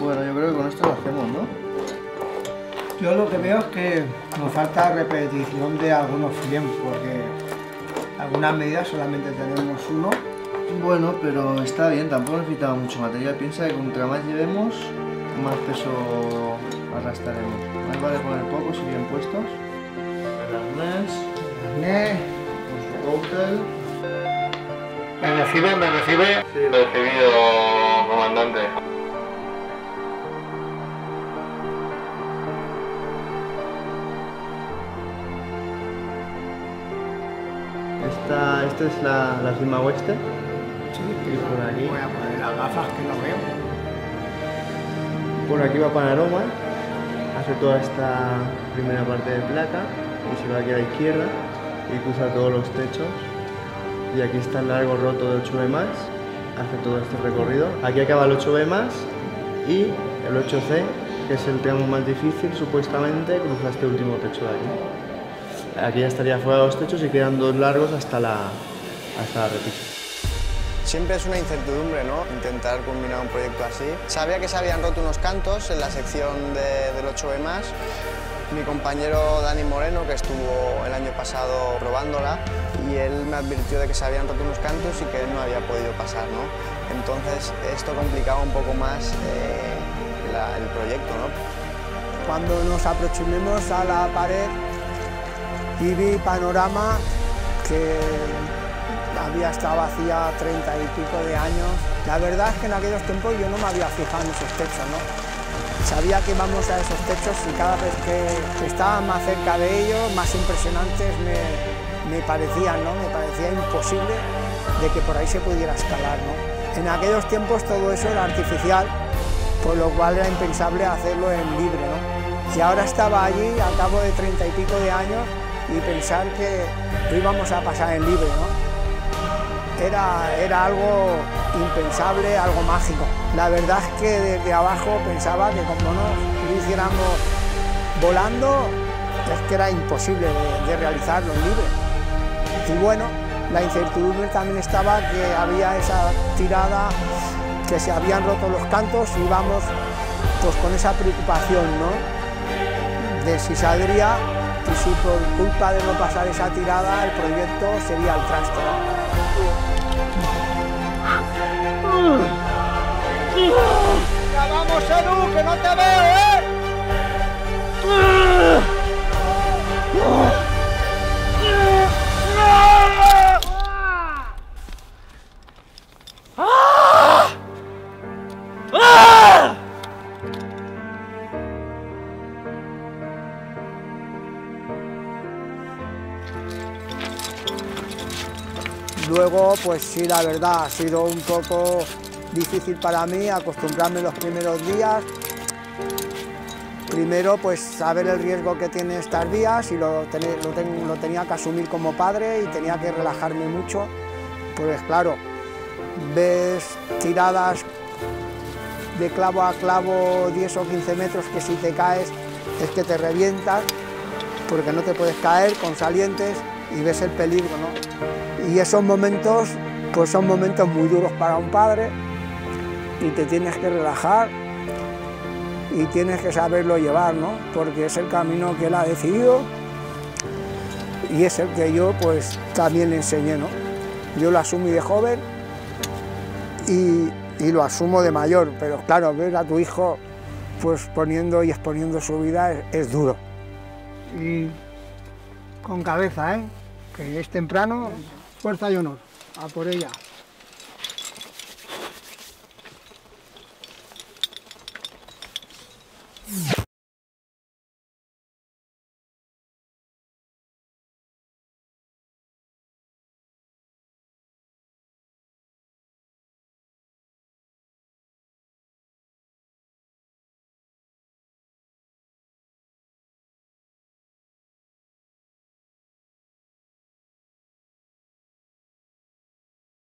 Bueno, yo creo que con esto lo hacemos, ¿no? Yo lo que veo es que nos falta repetición de algunos frames, porque algunas medidas solamente tenemos uno. Bueno, pero está bien, tampoco necesitamos mucho material. Piensa que contra más llevemos, más peso arrastraremos. Más vale poner pocos y bien puestos. El arnés, con su cóctel. ¿Me recibe? ¿Me recibe? Sí, recibido, comandante. Esta es la cima oeste. Sí, Y por aquí. voy a poner las gafas que no veo. Por aquí va Panorama, hace toda esta primera parte de placa y se va aquí a la izquierda y cruza todos los techos. Y aquí está el largo roto de 8B+, hace todo este recorrido. Aquí acaba el 8B+, y el 8C, que es el tramo más difícil, supuestamente, cruza este último techo de aquí. Aquí ya estaría fuera de los techos y quedan dos largos hasta la repisa. Siempre es una incertidumbre, ¿no? Intentar culminar un proyecto así. Sabía que se habían roto unos cantos en la sección del 8B+. Mi compañero Dani Moreno, que estuvo el año pasado probándola, y él me advirtió de que se habían roto unos cantos y que él no había podido pasar, ¿no? Entonces esto complicaba un poco más el proyecto, ¿no? Cuando nos aproximemos a la pared y vi Panorama, que había estado vacía 30 y pico de años. La verdad es que en aquellos tiempos yo no me había fijado en esos techos, ¿no? Sabía que íbamos a esos techos y cada vez que estaba más cerca de ellos, más impresionantes me parecían, ¿no? Me parecía imposible de que por ahí se pudiera escalar, ¿no? En aquellos tiempos todo eso era artificial, por lo cual era impensable hacerlo en libre, ¿no? Y ahora estaba allí al cabo de 30 y pico de años y pensar que lo íbamos a pasar en libre, ¿no? Era algo impensable, algo mágico. La verdad es que desde abajo pensaba que como no lo hiciéramos volando, es que era imposible de realizarlo en libre. Y bueno, la incertidumbre también estaba que había esa tirada, que se habían roto los cantos y íbamos pues con esa preocupación, ¿no? De si saldría y si por culpa de no pasar esa tirada el proyecto sería el traste, ¿no? ¡Ya vamos, Edu, que no te veo, ¿eh? Luego, pues sí, la verdad, ha sido un poco difícil para mí acostumbrarme los primeros días. Primero, pues saber el riesgo que tiene estas vías y lo tenía que asumir como padre y tenía que relajarme mucho, pues claro, ves tiradas de clavo a clavo 10 o 15 metros que si te caes es que te revientas, porque no te puedes caer con salientes y ves el peligro, ¿no? Y esos momentos, pues son momentos muy duros para un padre y te tienes que relajar y tienes que saberlo llevar, ¿no? Porque es el camino que él ha decidido y es el que yo pues también le enseñé, ¿no? Yo lo asumí de joven y lo asumo de mayor, pero claro, ver a tu hijo pues poniendo y exponiendo su vida es duro. Y con cabeza, ¿eh? Que es temprano, fuerza y honor, a por ella.